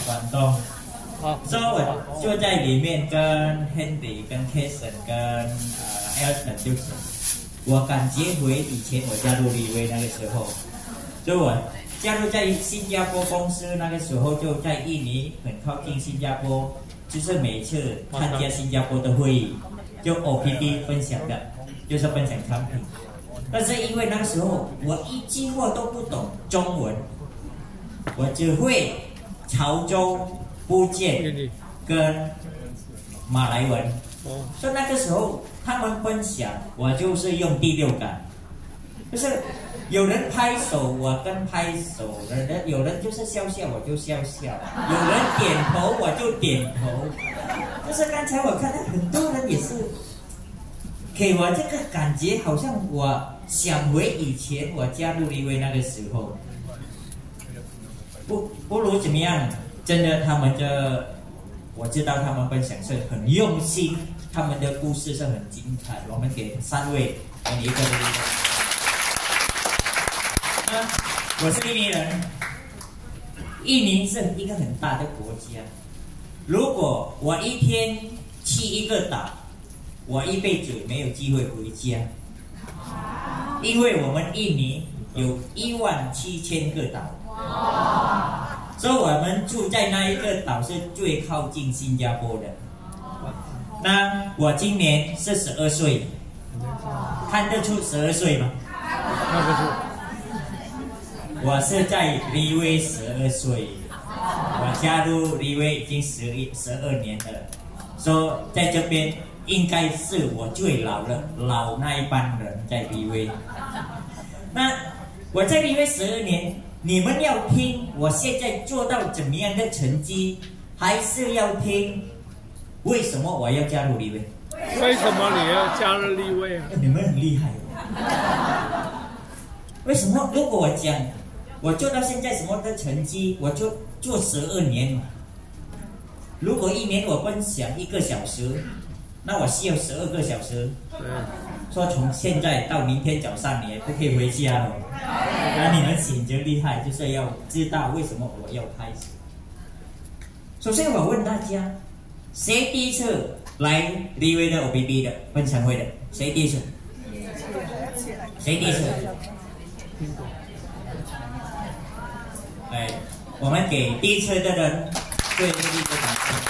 广东，所以我就在里面跟 Henry、跟 Kason、跟Elton 就是，我感觉回以前我加入立威那个时候，就我加入在新加坡公司那个时候，就在印尼很靠近新加坡，就是每次参加新加坡的会议，就 OPD 分享的，就是分享产品。但是因为那个时候我一句话都不懂中文，我只会潮州、福建跟马来文，所以那个时候他们分享，我就是用第六感，就是有人拍手我跟拍手，有人就是笑笑我就笑笑，有人点头我就点头，就是刚才我看到很多人也是给我这个感觉，好像我想回以前我加入立威那个时候，不如怎么样，真的他们的我知道他们分享是很用心，他们的故事是很精彩，我们给3位给你一个鼓励。我是印尼人，印尼是一个很大的国家，如果我一天去一个岛，我一辈子没有机会回家，因为我们印尼有17000个岛，所以我们住在那一个岛是最靠近新加坡的。那我今年是12岁，看得出12岁吗？看不出。我是在立威12岁，我加入立威已经12年了，所以在这边应该是我最老那一班人在立威。那我在立威12年，你们要听我现在做到怎么样的成绩，还是要听为什么我要加入立威？ 为什么你要加入立威啊？ 你们很厉害哦。为什么？如果我讲我做到现在什么的成绩，我就做12年嘛。如果一年我分享1个小时，那我需要12个小时。说从现在到明天早上你也不可以回家了。那你们选择厉害，就是要知道为什么我要开始。首先我问大家，谁第一次来立威的 OBB 的分享会的？谁第一次？谁第一次？哎，我们给第一次的人最热烈的掌声。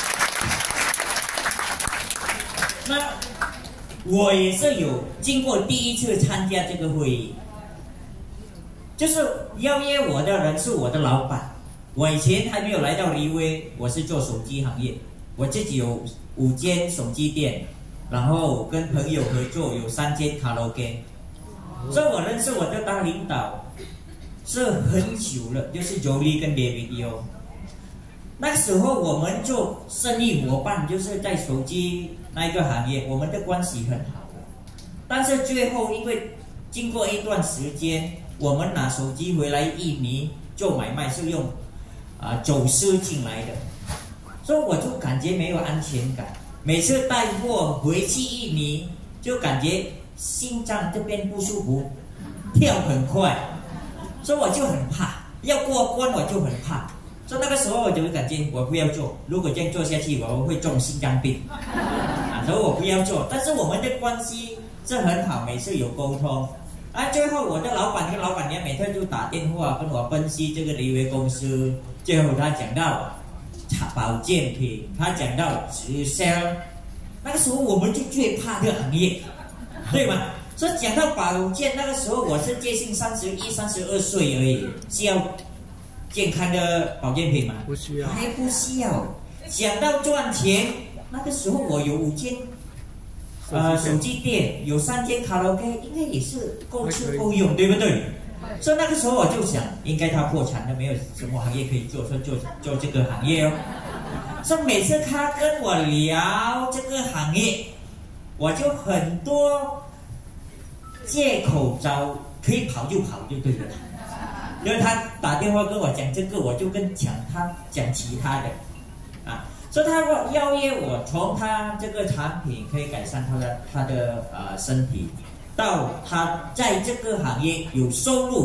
那我也是有经过第一次参加这个会议，就是邀约我的人是我的老板。我以前还没有来到立威，我是做手机行业，我自己有5间手机店，然后跟朋友合作有3间卡拉 OK， 所以我认识我的大领导是很久了，就是 Jolie 跟 David 哦。那时候我们做生意伙伴，就是在手机那一个行业，我们的关系很好的。但是最后因为经过一段时间，我们拿手机回来印尼做买卖是用走私进来的，所以我就感觉没有安全感。每次带货回去印尼，就感觉心脏这边不舒服，跳很快。所以我就很怕，要过关我就很怕，所以那个时候我就感觉我不要做，如果这样做下去我会中心脏病，所以我不要做。但是我们的关系是很好，每次有沟通。最后我的老板跟老板娘每天就打电话跟我分析这个立威公司，最后他讲到保健品，他讲到直销，那个时候我们就最怕这个行业，对吗？所以讲到保健，那个时候我是接近31、32岁而已，需要健康的保健品吗？ 不需要， 还不需要。讲到赚钱，那个时候我有5间手机店，有3间卡拉 OK， 应该也是够吃够用，对不对？所以那个时候我就想，应该他破产了，没有什么行业可以做，所以做这个行业哦。所以每次他跟我聊这个行业，我就很多借口找可以跑就跑就对了。因为他打电话跟我讲这个，我就跟他讲其他的所以他邀约我从他这个产品可以改善他的身体，到他在这个行业有收入，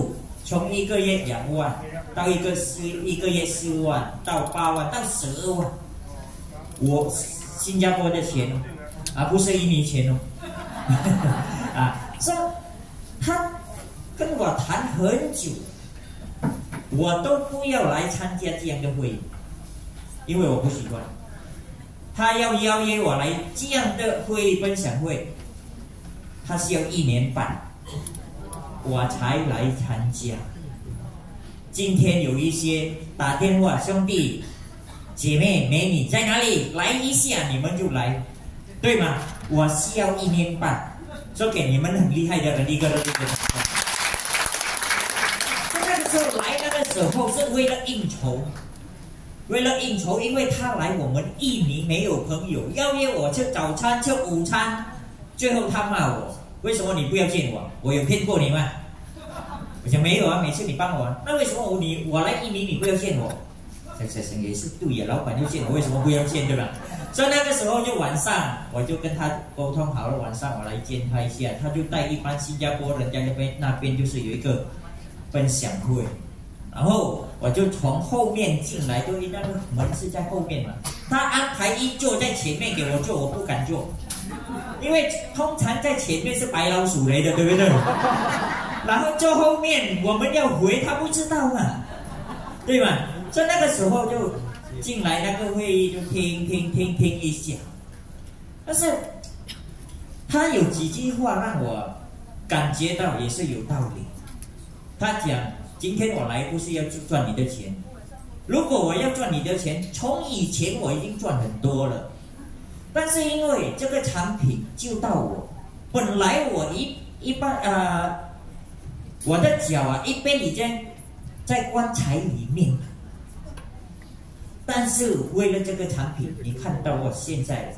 从1个月2万到一个月4万到8万到12万，我新加坡的钱啊，不是印尼钱哦，啊，所以他跟我谈很久，我都不要来参加这样的会议，因为我不习惯。他要邀约我来这样的会议分享会，他是要1年半，我才来参加。今天有一些打电话，兄弟姐妹美女在哪里？来一下，你们就来，对吗？我需要1年半，说给你们很厉害的人一个人。那个时候来，那个时候是为了应酬，因为他来我们印尼没有朋友，邀约我吃早餐、吃午餐，最后他骂我，为什么你不要见我？我有骗过你吗？我讲没有啊，每次你帮我，那为什么我来印尼你不要见我？想也是对呀，老板就见我，为什么不要见，对吧？所以那个时候就晚上，我就跟他沟通好了，晚上我来见他一下，他就带一般新加坡人家那边就是有一个分享会，然后我就从后面进来，因为那个门是在后面嘛，他安排一坐在前面给我坐，我不敢坐，因为通常在前面是白老鼠来的，对不对？然后坐后面，我们要回，他不知道嘛，对吧？所以那个时候就进来那个会议就听一下，但是他有几句话让我感觉到也是有道理。他讲，今天我来不是要赚你的钱，如果我要赚你的钱，从以前我已经赚很多了，但是因为这个产品救到我，本来我我的脚啊一边已经在棺材里面，但是为了这个产品，你看到我现在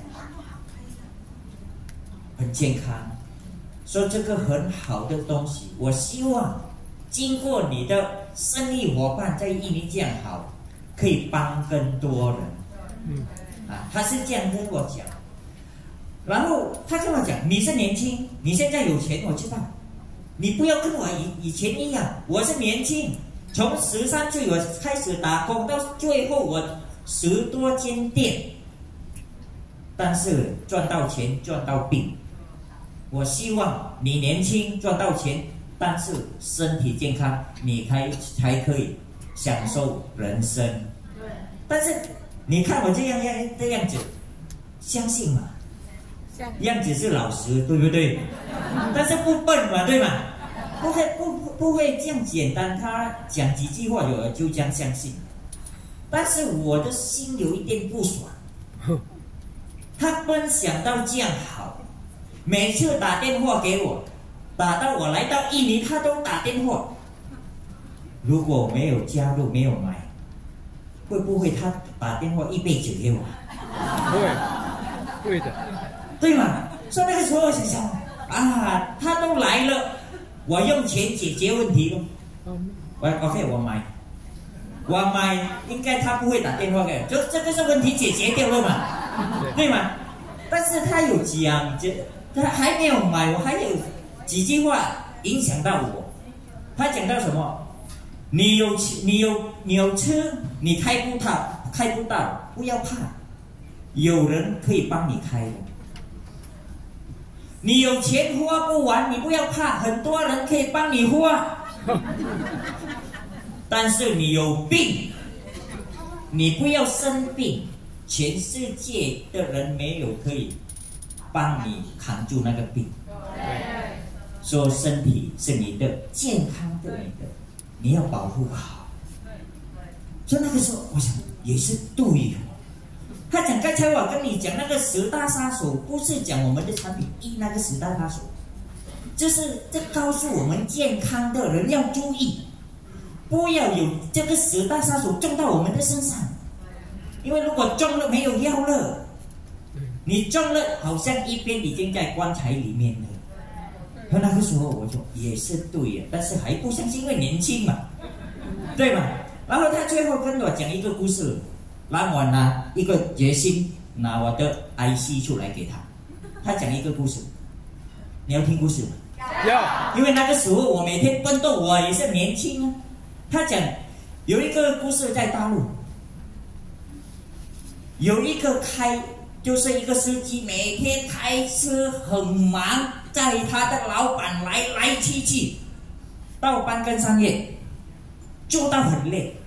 很健康，说这个很好的东西，我希望经过你的生意伙伴在印尼这样好，可以帮更多人。他是这样跟我讲，然后他跟我讲，你是年轻，你现在有钱，我知道。你不要跟我以前一样，我是年轻，从13岁我开始打工，到最后我10多间店，但是赚到钱赚到病。我希望你年轻赚到钱，但是身体健康，你才可以享受人生。但是你看我这样子，相信吗？样子是老实，对不对？但是不笨嘛，对吗？不会这样简单。他讲几句话，有人就这样相信。但是我的心有一点不爽。他分享到这样好，每次打电话给我，打到我来到印尼，他都打电话。如果没有加入，没有买，会不会他打电话一辈子给我？ 会的。 对嘛？所以那个时候我想想啊，他都来了，我用钱解决问题咯。OK， 我买，应该他不会打电话给我，就这个是问题解决掉了嘛，对吗？但是他有讲，他还没有买，我还有几句话影响到我。他讲到什么？你有车，你开不到，不要怕，有人可以帮你开的。你有钱花不完，你不要怕，很多人可以帮你花。但是你有病，你不要生病，全世界的人没有可以帮你扛住那个病。说身体是你的，健康的你要保护好。所以那个时候我想也是对的。他讲刚才我跟你讲那个10大杀手，不是讲我们的产品那个10大杀手，这告诉我们健康的人要注意，不要有这个10大杀手中到我们的身上。因为如果中了没有药了，你中了好像一边已经在棺材里面了。而那个时候我就也是对的，但是还不相信，因为年轻嘛，对吧？然后他最后跟我讲一个故事，让我拿一个决心，拿我的 IC 出来给他。他讲一个故事，你要听故事吗？ 要， 因为那个时候我每天奔动，我也是年轻啊。他讲有一个故事在大陆，有一个就是一个司机，每天开车很忙，载他的老板来来去去，到半更半夜，做到很累，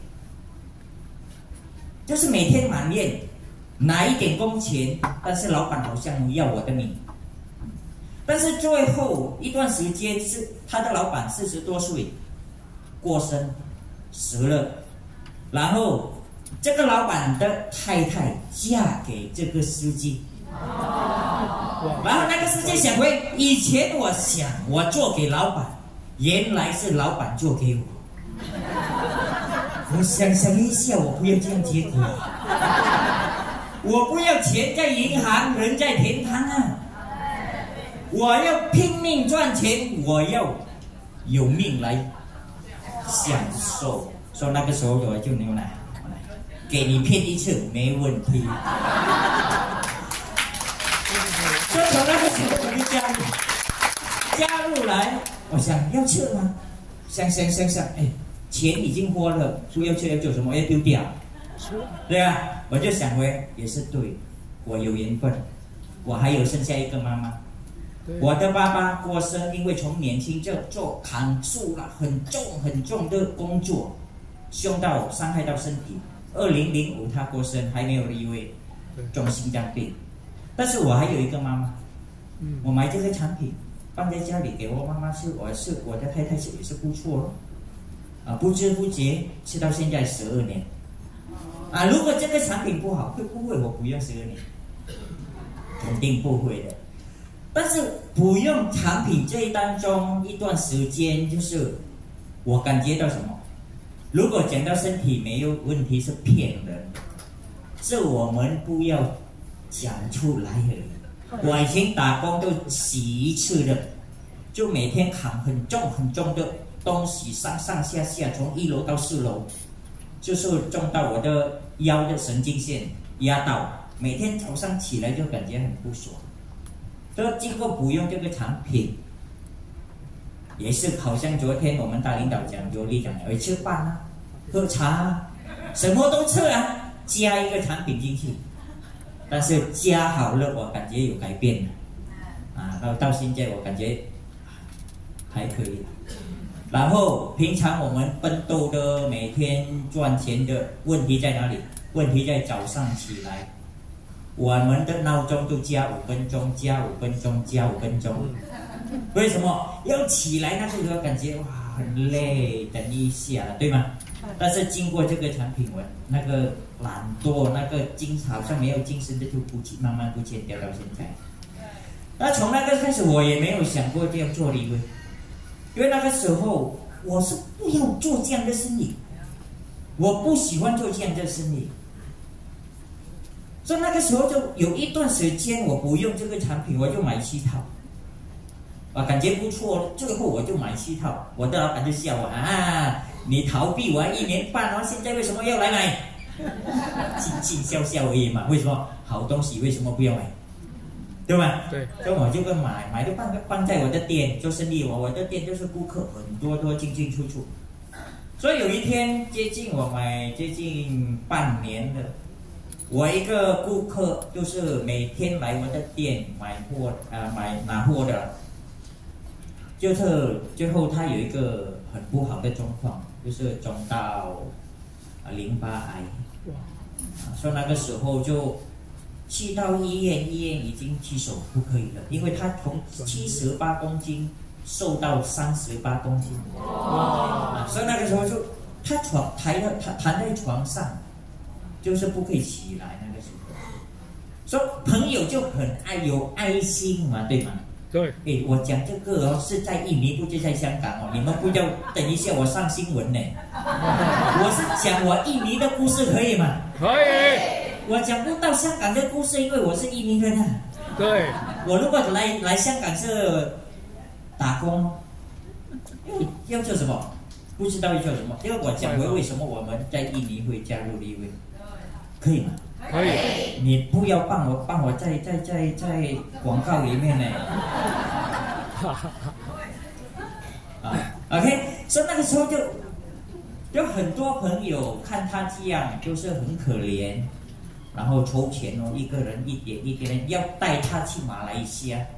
就是每天埋怨拿一点工钱，但是老板好像要我的命。但是最后一段时间是他的老板40多岁过身死了，然后这个老板的太太嫁给这个司机，然后那个司机想回以前我想我做给老板，原来是老板做给我。我想一下，我不要这样结果，我不要钱在银行，人在天堂啊！我要拼命赚钱，我要有命来享受。所以那个时候我就牛奶，给你骗一次没问题。所以从那个时候我就加入来，我想要吃吗？想，哎，钱已经花了，说要吃要做什么？要丢掉，对啊，我就想回也是对，我有缘分，我还有剩下一个妈妈。我的爸爸过身，因为从年轻就做扛树了很重的工作，凶到伤害到身体。2005他过身，还没有立位，中心脏病。但是我还有一个妈妈，我买这个产品放在家里给我妈妈吃，我的太太吃也是不错哦，不知不觉吃到现在12年。如果这个产品不好，会不会我不用12年？肯定不会的。但是不用产品这当中一段时间，就是我感觉到什么？如果讲到身体没有问题是骗人，是我们不要讲出来而已。我以前打工都洗一次的，就每天扛很重的东西上下，从1楼到4楼，就是重到我的腰的神经线压到，每天早上起来就感觉很不爽。都经过不用这个产品，也是好像昨天我们大领导讲，刘丽讲，吃饭啊，喝茶啊，什么都吃啊，加一个产品进去，但是加好了，我感觉有改变了，到现在我感觉还可以。然后平常我们奋斗的每天赚钱的问题在哪里？问题在早上起来。我们的闹钟都加5分钟，加5分钟，加5分钟。为什么要起来？那个时候感觉哇很累，等一下了，对吗？但是经过这个产品，我那个懒惰，那个好像没有精神的就慢慢不见掉到现在。那从那个开始，我也没有想过这样做立位，因为那个时候我是不要做这样的生意，我不喜欢做这样的生意。所以那个时候就有一段时间我不用这个产品，我就买7套，感觉不错，最后我就买7套，我的老板就笑我你逃避我1年半哦，现在为什么要来买？轻笑笑而已嘛，为什么好东西为什么不要买？对吧？对，所以我就买就放在我的店做生意，我的店就是顾客很多进出。所以有一天接近半年了。我一个顾客就是每天来我的店买货拿货的，就是最后他有一个很不好的状况，就是中到淋巴癌，所以那个时候就去到医院已经棘手不可以了，因为他从78公斤瘦到38公斤，所以那个时候就他躺在床上。就是不可以起来，那个时候，所以朋友就很有爱心嘛，对吗？对。我讲这个是在印尼，不是在香港哦。你们不要等一下我上新闻呢。我是讲我印尼的故事，可以吗？ 可以。 我讲不到香港的故事，因为我是印尼人啊。对。我如果来香港是打工，要做什么？不知道要做什么。因为我讲为什么我们在印尼会加入立位。可以吗？可以。你不要帮我在广告里面呢。 OK， 所以那个时候就很多朋友看他这样，就是很可怜，然后筹钱哦，一个人一点一点要带他去马来西亚。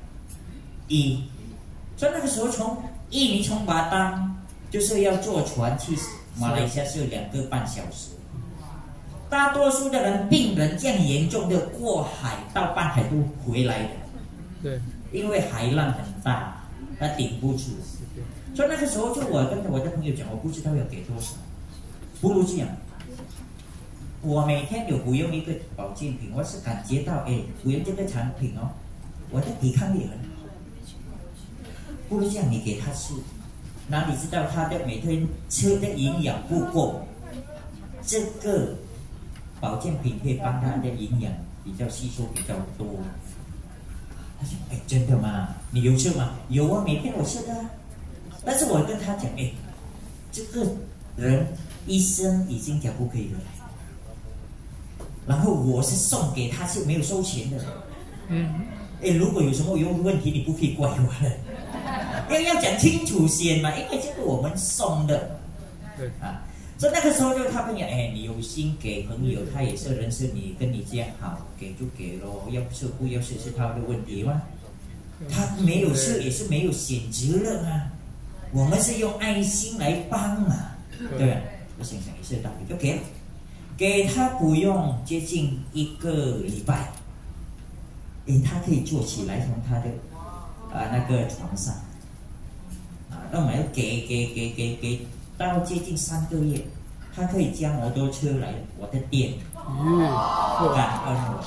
所以那个时候从印尼从巴当就是要坐船去马来西亚是2个半小时。大多数的人病人这样严重的过海到半海都回来的， 对， 因为海浪很大，他顶不住。所以那个时候就我跟我的朋友讲，我不知道要给多少，不如这样，我每天有服用一个保健品，我是感觉到服用这个产品哦，我的抵抗力很好，不如这样你给他吃，哪里知道他的每天吃的营养不够，这个保健品可以帮他的营养比较吸收比较多。他说：“真的吗？你有吃吗？有啊，每天我吃的啊。但是我跟他讲，这个人医生已经讲不可以了，然后我是送给他是没有收钱的。如果有什么问题，你不可以怪我的，要讲清楚先嘛，因为这个我们送的， 对啊。”所以那个时候就他朋友，你有心给朋友，他也是认识你，跟你这样好，给就给咯，要是不要是他的问题嘛，他没有事也是没有选择了嘛，我们是用爱心来帮嘛，对吧？我想想也是道理，就给了，给他不用接近1个礼拜，他可以坐起来从他的那个床上，那我们要给。到接近3个月，他可以驾摩托车来我的店，感恩我。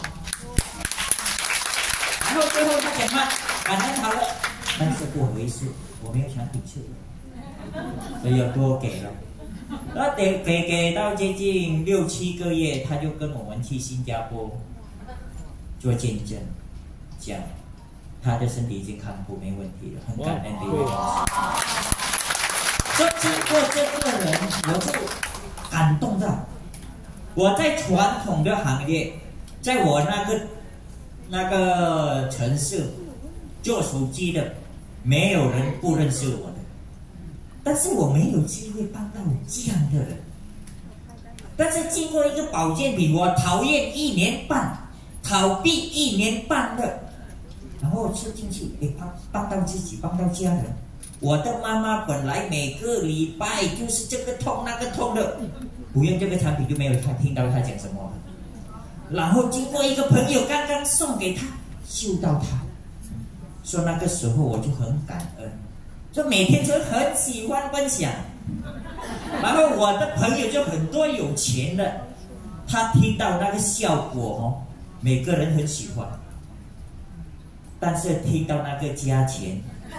然后最后他讲嘛，感恩好了，但是不好意思，我没有产品吃，所以要多给了。然后给到接近6、7个月，他就跟我们去新加坡做见证，讲他的身体已经康复没问题了，很感恩的一个东西。就经过这个人，我就感动到，我在传统的行业，在我那个城市做手机的，没有人不认识我的，但是我没有机会帮到这样的人。但是经过一个保健品，我讨厌1年半，逃避1年半的，然后吃进去，帮到自己，帮到家人。我的妈妈本来每个礼拜就是这个痛那个痛的，不用这个产品就没有听到他讲什么。然后经过一个朋友刚刚送给他，救到他，说那个时候我就很感恩，就每天就很喜欢分享。然后我的朋友就很多有钱的，他听到那个效果每个人很喜欢，但是听到那个价钱。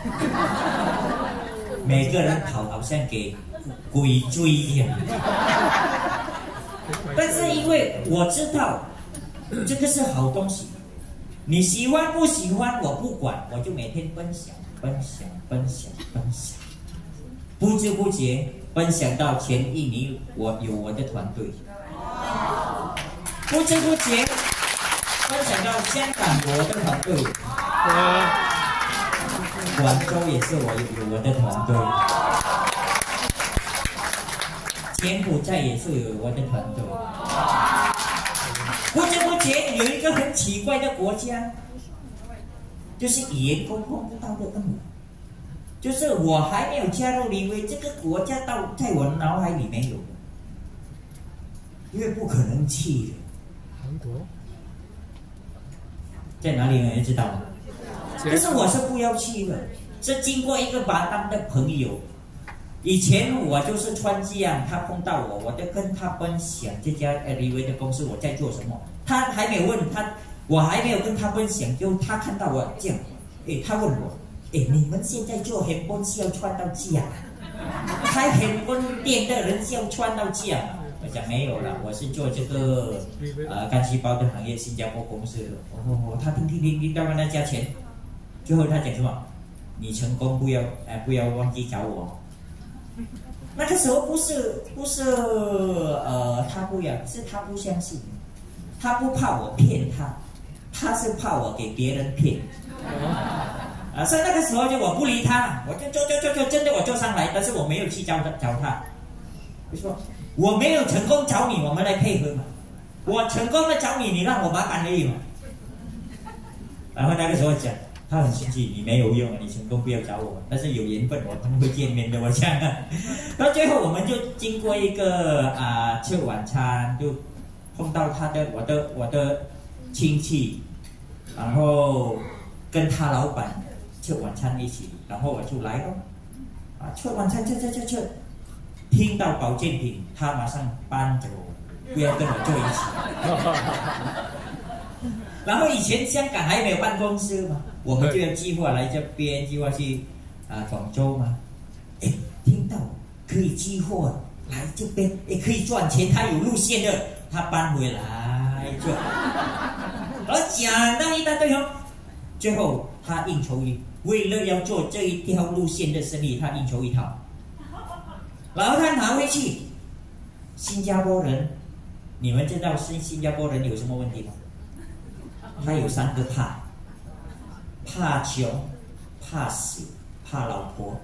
每个人好像给鬼追一样，但是因为我知道这个是好东西，你喜欢不喜欢我不管，我就每天分享，不知不觉分享到全印尼，我有我的团队，不知不觉分享到香港我的团队。广州也是我有我的团队，柬埔寨也是有我的团队。不知不觉有一个很奇怪的国家，就是语言沟通不到的跟我，就是我还没有加入里威这个国家在我脑海里没有的，因为不可能去的。 韩国在哪里你知道吗？就是我是不要去的，是经过一个巴当的朋友。以前我就是穿这样，他碰到我，我就跟他分享这家里威的公司我在做什么。他还没有问他，我还没有跟他分享，就他看到我这样，他问我，你们现在做黑帮是要穿到这样？开黑帮店的人是要穿到这样？我讲没有了，我是做这个干细胞的行业，新加坡公司的。他听到那价钱。最后他讲什么？你成功不要忘记找我。那个时候不是他不要，是他不相信，他不怕我骗他，他是怕我给别人骗。 所以那个时候就我不理他，我就真的我坐上来，但是我没有去找他。我说我没有成功找你，我们来配合嘛。我成功的找你，你让我麻烦而已嘛。然后那个时候讲，他很生气，你没有用，你成功不要找我，但是有缘分我们会见面的，我讲。到最后我们就经过一个吃晚餐，就碰到我的亲戚，然后跟他老板吃晚餐一起，然后我就来了，吃晚餐吃，听到保健品，他马上搬走，不要跟我坐一起。然后以前香港还没有办公司嘛，我们就要计划来这边，计划去广州嘛。哎，听到可以计划来这边，也可以赚钱，他有路线的，他搬回来就，然后讲到一大堆哦，最后他应酬为了要做这一条路线的生意，他应酬一套，然后他拿回去，新加坡人，你们知道新加坡人有什么问题吗？他有3个怕：怕穷、怕死、怕老婆。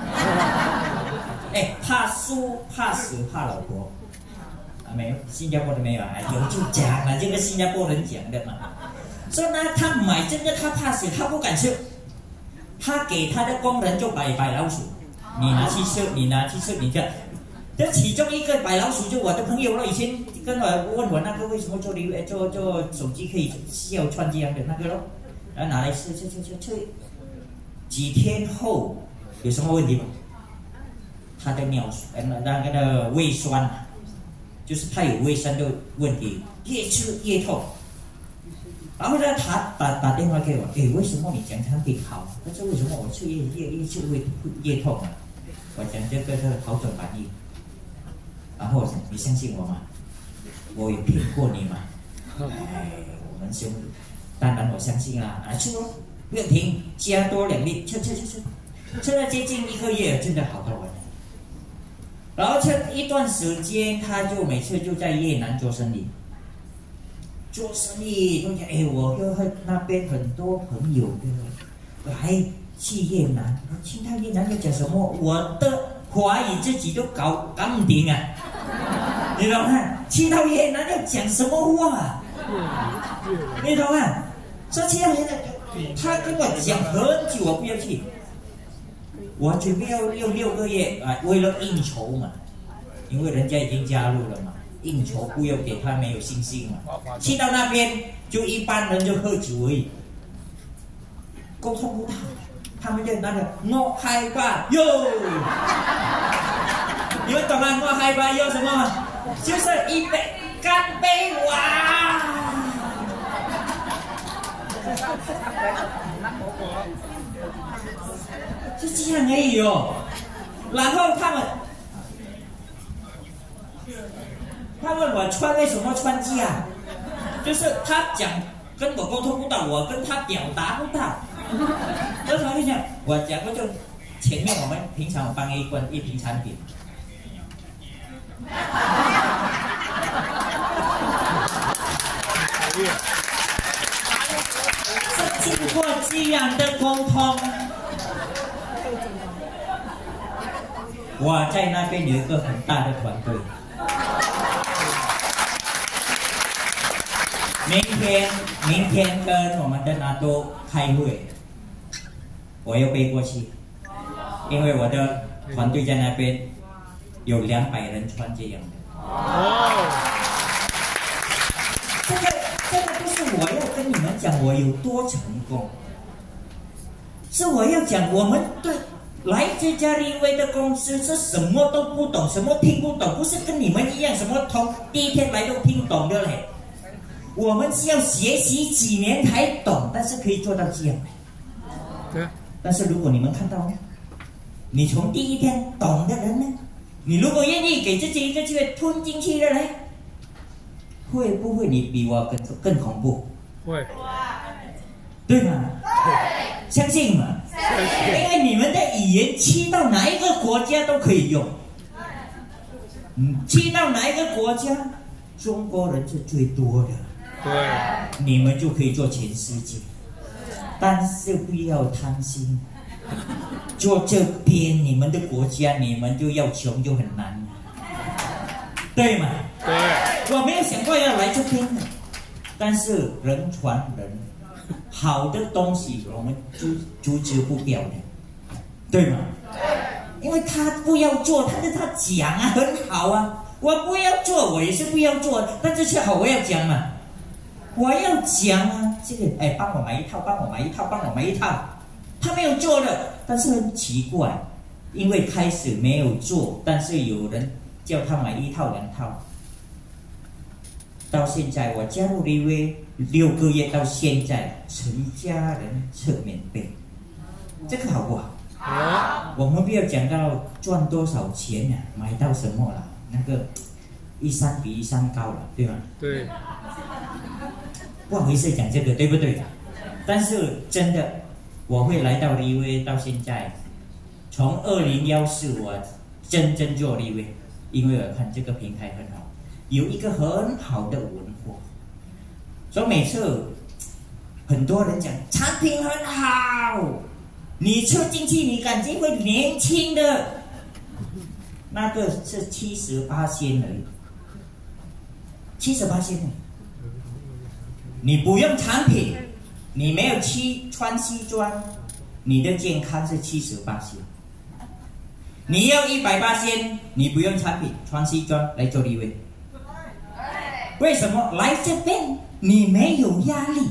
哎，怕输、怕死、怕老婆。没有，新加坡的没有有就讲了，这个新加坡人讲的嘛。所以呢，他买这个他怕死，他不敢吃，他给他的工人就摆老鼠，你拿去吃，你这。这其中一个摆老鼠就我的朋友了，以前跟我问我那个为什么做手机可以笑穿这样的那个咯，然后拿来吃，几天后有什么问题吗？他的那个胃酸，就是他有胃酸的问题，越吃越痛。然后呢，他打电话给我，为什么你讲产品好，但是为什么我吃越吃越痛啊？我讲这个是好转反应。然后我讲，你相信我吗？我有骗过你吗？我们兄弟，当然我相信啦，吃咯，不要停，加多2粒，吃了接近1个月，真的好到完。然后这一段时间，他就每次就在越南做生意，就讲，我跟那边很多朋友来去越南，去到越南要讲什么，我的华语自己都搞不定啊。你懂吗？去到越南要讲什么话？你懂吗？说去到越南，他跟我讲很久，我不要去。我准备要用6个月为了应酬嘛，因为人家已经加入了嘛，应酬不要给他没有信心嘛。去到那边就一般人就喝酒而已，沟通不到，他们就那个我害怕哟。你们懂吗？我害怕有什么吗？就是一杯干杯哇！就这样而已哦。然后他们问我为什么穿这样，就是他讲跟我沟通不到，我跟他表达不到。所以他就讲，我讲过就前面我们平常我帮一瓶产品。经过这样的沟通，我在那边有一个很大的团队。明天跟我们的拿督开会，我要背过去，因为我的团队在那边有200人穿这样的。这个不是我要跟你们讲我有多成功，是我要讲我们对来这家立威的公司是什么都不懂，什么听不懂，不是跟你们一样什么从第一天来都听懂的嘞。我们是要学习几年才懂，但是可以做到这样。对。但是如果你们看到呢，你从第一天懂的人呢，你如果愿意给自己一个机会吞进去的嘞，会不会你比我更恐怖？会。对吗？对。相信吗？因为你们的语言去到哪一个国家都可以用。去到哪一个国家，中国人是最多的。对。你们就可以做全世界。 但是不要贪心。做这边你们的国家，你们就要穷就很难，对吗？ 对。 我没有想过要来这边的，但是人传人，好的东西我们阻止不了的，对吗？因为他不要做，但是他讲啊，很好啊。我不要做，我也是不要做，但这些好我要讲嘛，我要讲啊。这个哎，帮我买一套，帮我买一套，帮我买一套。他没有做的，但是很奇怪，因为开始没有做，但是有人叫他买1套2套。到现在我加入立威6个月，到现在全家人侧面背，这个好不好？ 好。 我们不要讲到赚多少钱啊，买到什么了，那个1山比1山高了，对吗？ 对。 不好意思讲这个，对不对？但是真的，我会来到立威到现在，从2014我真正做立威，因为我看这个平台很好，有一个很好的文化，所以每次很多人讲产品很好，你吃进去你感觉会年轻的，那个是78%而已，78%而已。你不用产品，你没有穿西装，你的健康是78%。你要180%，你不用产品，穿西装来做立威。为什么？来这边你没有压力。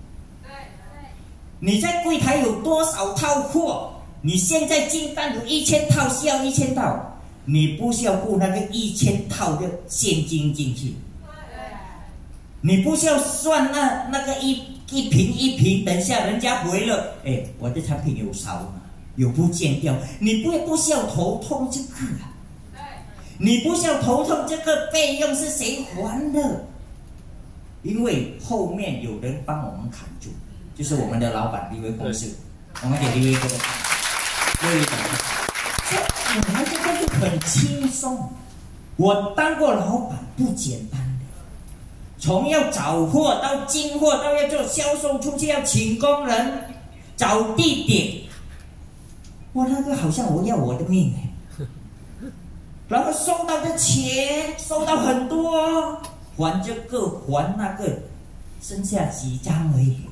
你在柜台有多少套货？你现在进单有1000套，需要1000套，你不需要付那个1000套的现金进去。你不需要算那个一瓶一瓶，等下人家回了，哎，我的产品有少吗？有不见掉？你不需要头痛这个啊，你不需要头痛这个费用是谁还的？因为后面有人帮我们扛住，就是我们的老板立威公司，我们给立威这个立威讲，我们这个就很轻松。我当过老板不简单。从要找货到进货，到要做销售出去，要请工人，找地点，哇，那个好像我要我的命哎！然后收到的钱，收到很多，还这个还那个，剩下几张而已，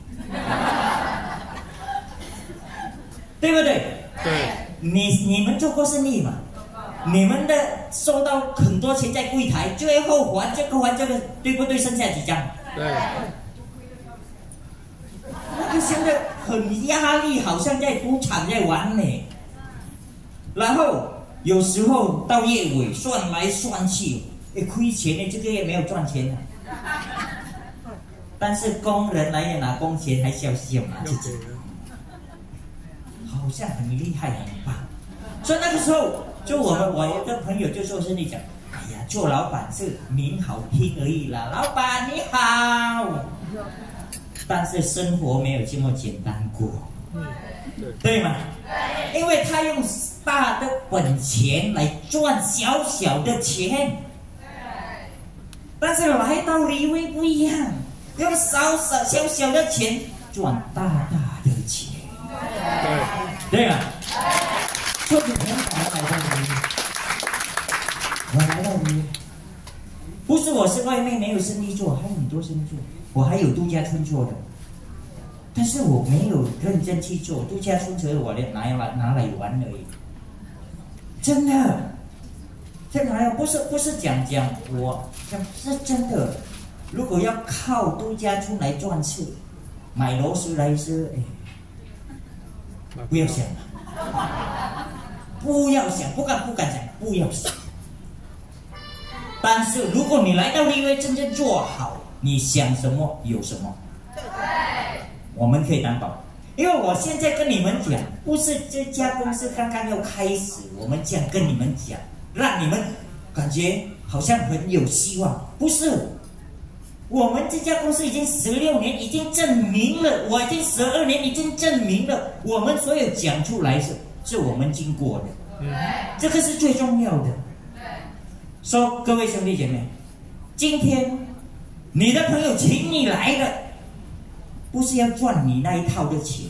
对不对？ 对。 你们做过生意嘛？你们的收到很多钱在柜台，最后还这个还这个，对不对？剩下几张？ 对。 那个现在很压力，好像在赌场在玩呢。然后有时候到月尾算来算去，哎，亏钱呢，这个月没有赚钱啊。但是工人来拿工钱还笑笑拿自己，好像很厉害很棒。所以那个时候。就我的朋友就说是你讲，哎呀，做老板是名好听而已啦，老板你好，但是生活没有这么简单过，对吗？因为他用大的本钱来赚小小的钱，但是来到立威不一样，用小小的钱赚大的钱，对吗？就是我来到立威，不是我是外面没有生意做，还有很多生意做，我还有度假村做的，但是我没有认真去做度假村，只是我拿来玩而已。真的，这哪有不是讲我讲是真的。如果要靠度假村来赚钱，买螺丝来吃，不要想了。不要想，不敢想，不要想。但是如果你来到立威真正做好，你想什么有什么，我们可以担保。因为我现在跟你们讲，不是这家公司刚刚要开始，我们这样跟你们讲，让你们感觉好像很有希望，不是。我们这家公司已经16年，已经证明了，我已经12年，已经证明了，我们所有讲出来是我们经过的，这个是最重要的。说各位兄弟姐妹，今天你的朋友请你来了， 不是要赚你那一套的钱，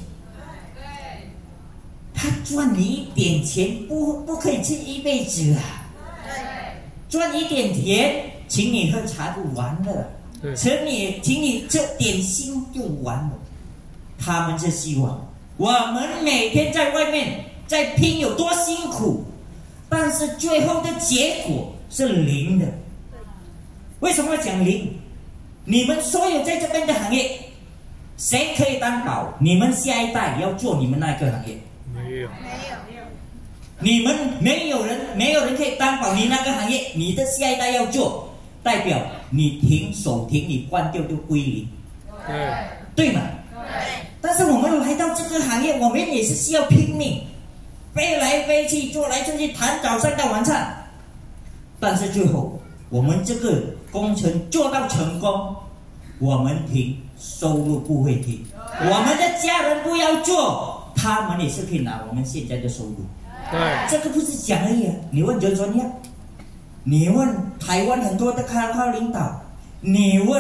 他赚你一点钱不可以吃一辈子啊！赚一点钱，请你喝茶就完了，请你这点心就完了。他们是希望我们每天在外面在拼有多辛苦，但是最后的结果是零的。为什么要讲零？你们所有在这边的行业，谁可以担保你们下一代要做你们那个行业？ 没有。 你们没有人可以担保你那个行业，你的下一代要做，代表你手停，你关掉就归零，对吗？但是我们来到这个行业，我们也是需要拼命，飞来飞去，做来做去，谈早上到晚上。但是最后，我们这个工程做到成功，我们停，收入不会停。我们的家人不要做，他们也是可以拿我们现在的收入。这个不是讲而已啊！你问周专业，你问台湾很多的开发领导，你问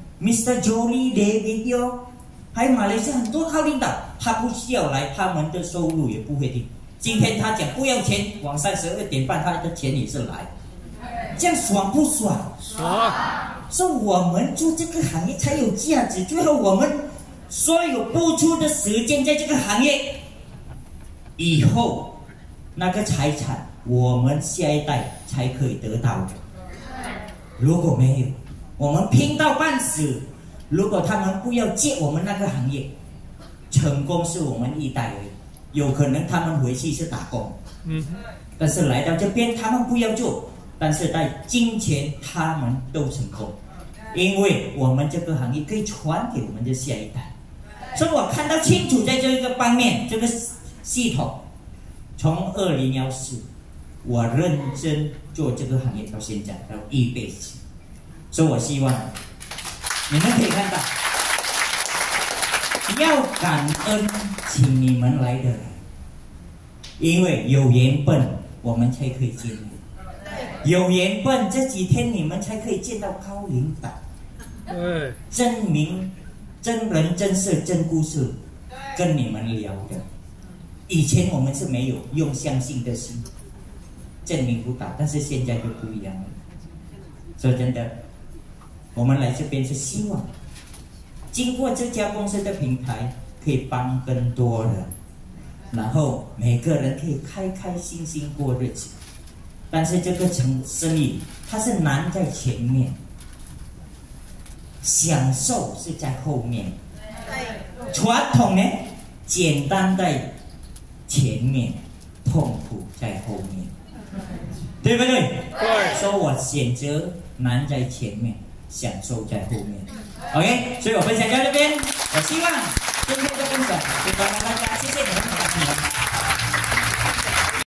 Mr. Jolie David Yo， 还有马来西亚很多靠领导，他不需要来，他们的收入也不会停。今天他讲不要钱，晚上12点半他的钱也是来，这样爽不爽？ 爽！ 说我们做这个行业才有价值，最后我们所有付出的时间在这个行业，以后那个财产我们下一代才可以得到的。如果没有，我们拼到半死，如果他们不要接我们那个行业，成功是我们一代而已。有可能他们回去是打工，但是来到这边他们不要做，但是在金钱他们都成功，因为我们这个行业可以传给我们的下一代。所以我看到清楚在这个方面，这个系统从2014我认真做这个行业到现在到一辈子，所以我希望你们可以看到，要感恩请你们来的人，因为有缘分我们才可以见面，有缘分这几天你们才可以见到高领导，真名真人真事真故事跟你们聊的。以前我们是没有用相信的心证明不到，但是现在就不一样了。说真的，我们来这边是希望经过这家公司的平台可以帮更多人，然后每个人可以开开心心过日子。但是这个生意它是难在前面，享受是在后面，传统呢简单在前面，痛苦在后面，对不对？对。所以我选择难在前面，享受在后面。OK， 所以我分享到这边，我希望今天的分享就帮到大家，谢谢你们。